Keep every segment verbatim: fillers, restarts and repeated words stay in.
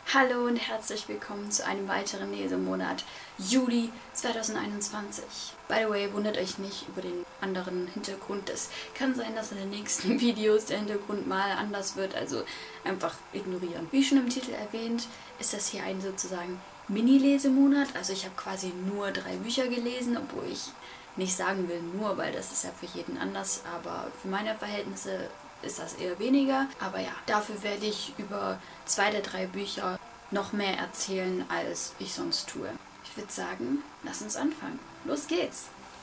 Hallo und herzlich willkommen zu einem weiteren Lesemonat Juli zweitausendeinundzwanzig. By the way, wundert euch nicht über den anderen Hintergrund. Es kann sein, dass in den nächsten Videos der Hintergrund mal anders wird, also einfach ignorieren. Wie schon im Titel erwähnt, ist das hier ein sozusagen Mini-Lesemonat. Also ich habe quasi nur drei Bücher gelesen, obwohl ich nicht sagen will nur, weil das ist ja für jeden anders, aber für meine Verhältnisse ist das eher weniger. Aber ja, dafür werde ich über zwei der drei Bücher noch mehr erzählen, als ich sonst tue. Ich würde sagen, lass uns anfangen. Los geht's!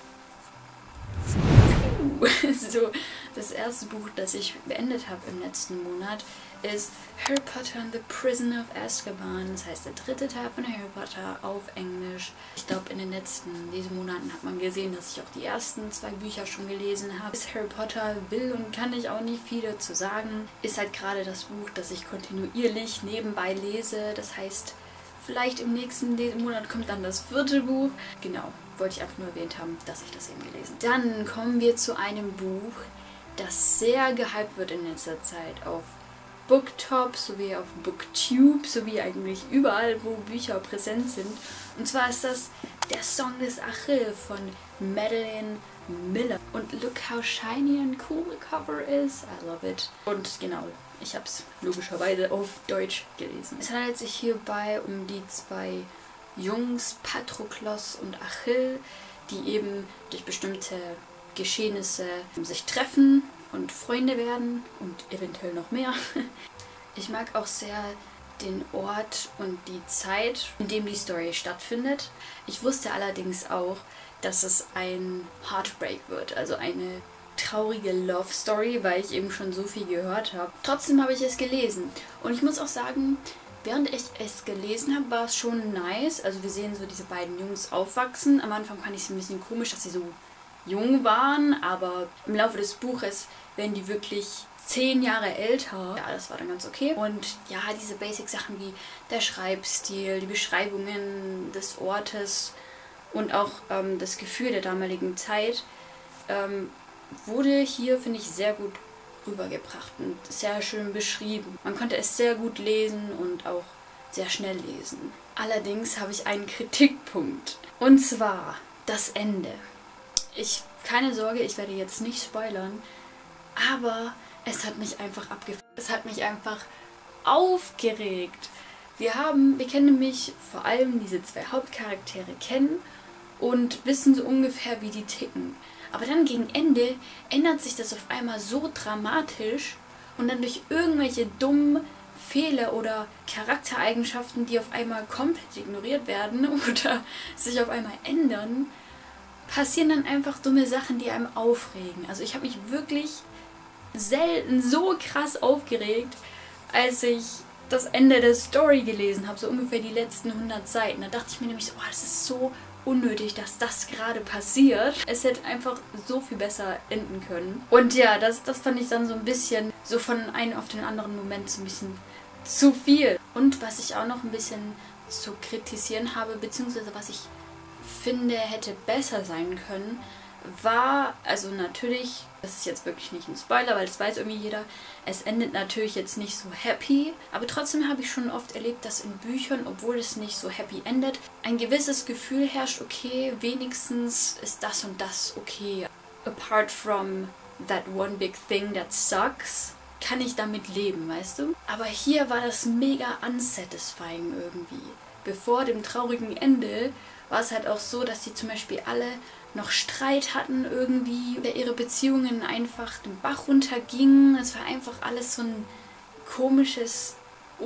So, das erste Buch, das ich beendet habe im letzten Monat, ist Harry Potter and the Prison of Azkaban. Das heißt, der dritte Teil von Harry Potter auf Englisch. Ich glaube, in den letzten Lesemonaten hat man gesehen, dass ich auch die ersten zwei Bücher schon gelesen habe. Bis Harry Potter will und kann ich auch nicht viel dazu sagen. Ist halt gerade das Buch, das ich kontinuierlich nebenbei lese. Das heißt, vielleicht im nächsten Monat kommt dann das vierte Buch. Genau, wollte ich einfach nur erwähnt haben, dass ich das eben gelesen habe. Dann kommen wir zu einem Buch, das sehr gehypt wird in letzter Zeit auf Booktop sowie auf Booktube sowie eigentlich überall, wo Bücher präsent sind. Und zwar ist das Der Song des Achill von Madeline Miller. Und look how shiny and cool the cover is. I love it. Und genau, ich habe es logischerweise auf Deutsch gelesen. Es handelt sich hierbei um die zwei Jungs, Patroklos und Achill, die eben durch bestimmte Geschehnisse sich treffen und Freunde werden und eventuell noch mehr. Ich mag auch sehr den Ort und die Zeit, in dem die Story stattfindet. Ich wusste allerdings auch, dass es ein Heartbreak wird, also eine traurige Love Story, weil ich eben schon so viel gehört habe. Trotzdem habe ich es gelesen und ich muss auch sagen, während ich es gelesen habe, war es schon nice. Also wir sehen so diese beiden Jungs aufwachsen. Am Anfang fand ich es ein bisschen komisch, dass sie so jung waren, aber im Laufe des Buches werden die wirklich zehn Jahre älter. Ja, das war dann ganz okay. Und ja, diese Basic-Sachen wie der Schreibstil, die Beschreibungen des Ortes und auch ähm, das Gefühl der damaligen Zeit ähm, wurde hier, finde ich, sehr gut rübergebracht und sehr schön beschrieben. Man konnte es sehr gut lesen und auch sehr schnell lesen. Allerdings habe ich einen Kritikpunkt. Und zwar das Ende. Ich, keine Sorge, ich werde jetzt nicht spoilern, aber es hat mich einfach abgefuckt. Es hat mich einfach aufgeregt. Wir haben, wir kennen nämlich vor allem diese zwei Hauptcharaktere kennen und wissen so ungefähr, wie die ticken. Aber dann gegen Ende ändert sich das auf einmal so dramatisch und dann durch irgendwelche dummen Fehler oder Charaktereigenschaften, die auf einmal komplett ignoriert werden oder sich auf einmal ändern, passieren dann einfach dumme Sachen, die einem aufregen. Also ich habe mich wirklich selten so krass aufgeregt, als ich das Ende der Story gelesen habe, so ungefähr die letzten hundert Seiten. Da dachte ich mir nämlich so, oh, das ist so unnötig, dass das gerade passiert. Es hätte einfach so viel besser enden können. Und ja, das, das fand ich dann so ein bisschen, so von einem auf den anderen Moment so ein bisschen zu viel. Und was ich auch noch ein bisschen zu kritisieren habe, beziehungsweise was ich finde, hätte besser sein können, war, also natürlich, das ist jetzt wirklich nicht ein Spoiler, weil das weiß irgendwie jeder, es endet natürlich jetzt nicht so happy, aber trotzdem habe ich schon oft erlebt, dass in Büchern, obwohl es nicht so happy endet, ein gewisses Gefühl herrscht, okay, wenigstens ist das und das okay. Apart from that one big thing that sucks, kann ich damit leben, weißt du? Aber hier war das mega unsatisfying irgendwie. Bevor dem traurigen Ende war es halt auch so, dass sie zum Beispiel alle noch Streit hatten irgendwie, oder ihre Beziehungen einfach den Bach runtergingen. Es war einfach alles so ein komisches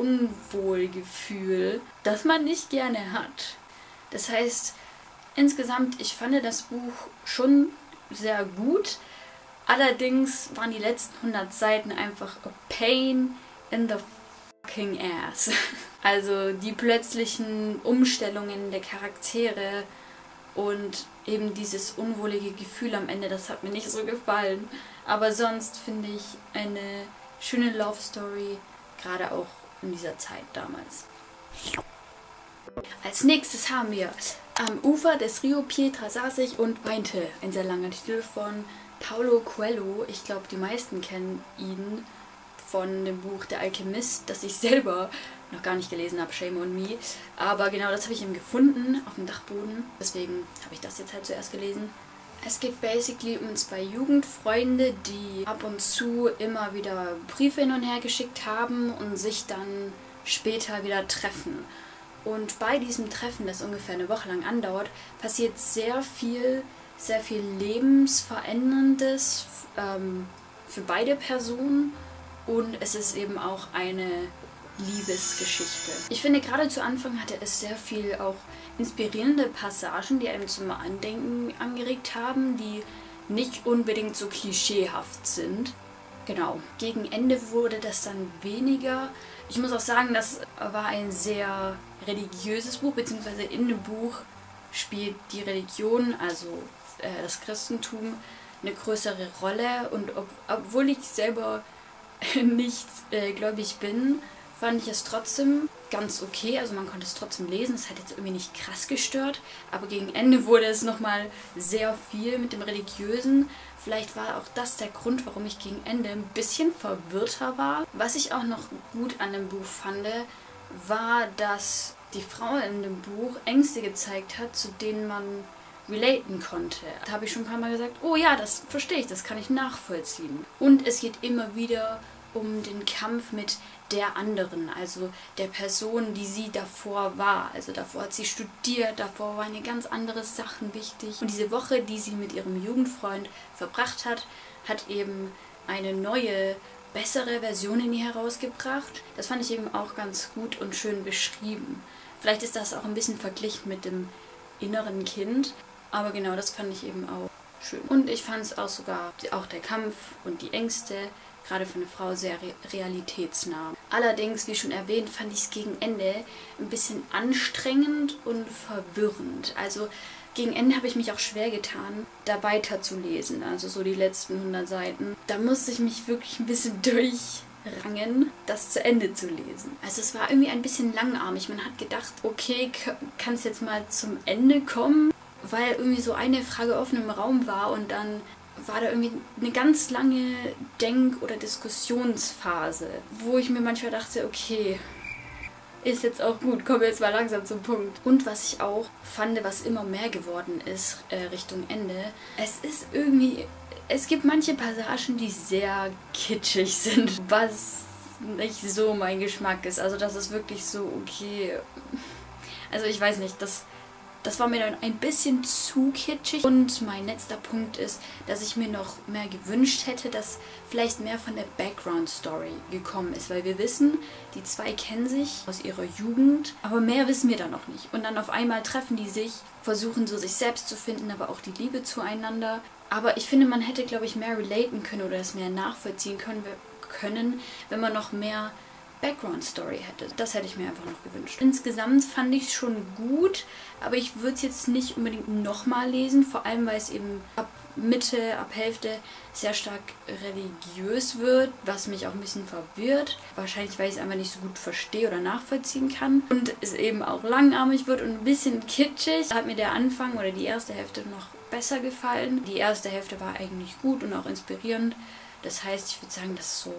Unwohlgefühl, das man nicht gerne hat. Das heißt, insgesamt, ich fand das Buch schon sehr gut. Allerdings waren die letzten hundert Seiten einfach a pain in the fucking ass. Also die plötzlichen Umstellungen der Charaktere und eben dieses unwohlige Gefühl am Ende, das hat mir nicht so gefallen. Aber sonst finde ich eine schöne Love Story, gerade auch in dieser Zeit damals. Als nächstes haben wir Am Ufer des Rio Pietra saß ich und weinte. Ein sehr langer Titel von Paulo Coelho. Ich glaube, die meisten kennen ihn von dem Buch Der Alchemist, das ich selber noch gar nicht gelesen habe, shame on me. Aber genau das habe ich eben gefunden auf dem Dachboden. Deswegen habe ich das jetzt halt zuerst gelesen. Es geht basically um zwei Jugendfreunde, die ab und zu immer wieder Briefe hin und her geschickt haben und sich dann später wieder treffen. Und bei diesem Treffen, das ungefähr eine Woche lang andauert, passiert sehr viel, sehr viel Lebensveränderndes ähm, für beide Personen. Und es ist eben auch eine Liebesgeschichte. Ich finde, gerade zu Anfang hatte es sehr viel auch inspirierende Passagen, die einem zum Andenken angeregt haben, die nicht unbedingt so klischeehaft sind. Genau. Gegen Ende wurde das dann weniger. Ich muss auch sagen, das war ein sehr religiöses Buch, beziehungsweise in dem Buch spielt die Religion, also äh, das Christentum, eine größere Rolle. Und ob, obwohl ich selber nicht äh, gläubig bin, fand ich es trotzdem ganz okay. Also man konnte es trotzdem lesen. Es hat jetzt irgendwie nicht krass gestört. Aber gegen Ende wurde es nochmal sehr viel mit dem Religiösen. Vielleicht war auch das der Grund, warum ich gegen Ende ein bisschen verwirrter war. Was ich auch noch gut an dem Buch fand, war, dass die Frau in dem Buch Ängste gezeigt hat, zu denen man relaten konnte. Da habe ich schon ein paar Mal gesagt, oh ja, das verstehe ich, das kann ich nachvollziehen. Und es geht immer wieder um den Kampf mit der anderen, also der Person, die sie davor war. Also davor hat sie studiert, davor waren ihr ganz andere Sachen wichtig. Und diese Woche, die sie mit ihrem Jugendfreund verbracht hat, hat eben eine neue, bessere Version in ihr herausgebracht. Das fand ich eben auch ganz gut und schön beschrieben. Vielleicht ist das auch ein bisschen verglichen mit dem inneren Kind, aber genau, das fand ich eben auch schön. Und ich fand es auch sogar, auch der Kampf und die Ängste, gerade für eine Frau, sehr re realitätsnah. Allerdings, wie schon erwähnt, fand ich es gegen Ende ein bisschen anstrengend und verwirrend. Also gegen Ende habe ich mich auch schwer getan, da weiterzulesen, also so die letzten hundert Seiten. Da musste ich mich wirklich ein bisschen durchrangen, das zu Ende zu lesen. Also es war irgendwie ein bisschen langatmig. Man hat gedacht, okay, kann es jetzt mal zum Ende kommen? Weil irgendwie so eine Frage offen im Raum war und dann war da irgendwie eine ganz lange Denk- oder Diskussionsphase, wo ich mir manchmal dachte, okay, ist jetzt auch gut, kommen wir jetzt mal langsam zum Punkt. Und was ich auch fand, was immer mehr geworden ist äh, Richtung Ende, es ist irgendwie, es gibt manche Passagen, die sehr kitschig sind, was nicht so mein Geschmack ist. Also das ist wirklich so, okay, also ich weiß nicht, das... Das war mir dann ein bisschen zu kitschig. Und mein letzter Punkt ist, dass ich mir noch mehr gewünscht hätte, dass vielleicht mehr von der Background-Story gekommen ist. Weil wir wissen, die zwei kennen sich aus ihrer Jugend, aber mehr wissen wir da noch nicht. Und dann auf einmal treffen die sich, versuchen so sich selbst zu finden, aber auch die Liebe zueinander. Aber ich finde, man hätte, glaube ich, mehr relaten können oder es mehr nachvollziehen können, können wenn man noch mehr Background-Story hätte. Das hätte ich mir einfach noch gewünscht. Insgesamt fand ich es schon gut, aber ich würde es jetzt nicht unbedingt nochmal lesen, vor allem weil es eben ab Mitte, ab Hälfte sehr stark religiös wird, was mich auch ein bisschen verwirrt. Wahrscheinlich, weil ich es einfach nicht so gut verstehe oder nachvollziehen kann. Und es eben auch langatmig wird und ein bisschen kitschig. Da hat mir der Anfang oder die erste Hälfte noch besser gefallen. Die erste Hälfte war eigentlich gut und auch inspirierend. Das heißt, ich würde sagen, das ist so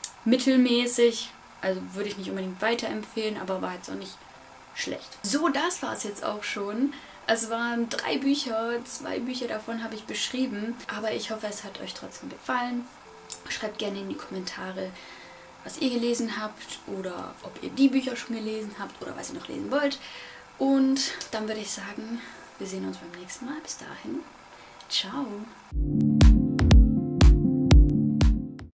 mittelmäßig. Also würde ich nicht unbedingt weiterempfehlen, aber war jetzt auch nicht schlecht. So, das war es jetzt auch schon. Es waren drei Bücher, zwei Bücher davon habe ich beschrieben, aber ich hoffe, es hat euch trotzdem gefallen. Schreibt gerne in die Kommentare, was ihr gelesen habt oder ob ihr die Bücher schon gelesen habt oder was ihr noch lesen wollt. Und dann würde ich sagen, wir sehen uns beim nächsten Mal. Bis dahin, ciao!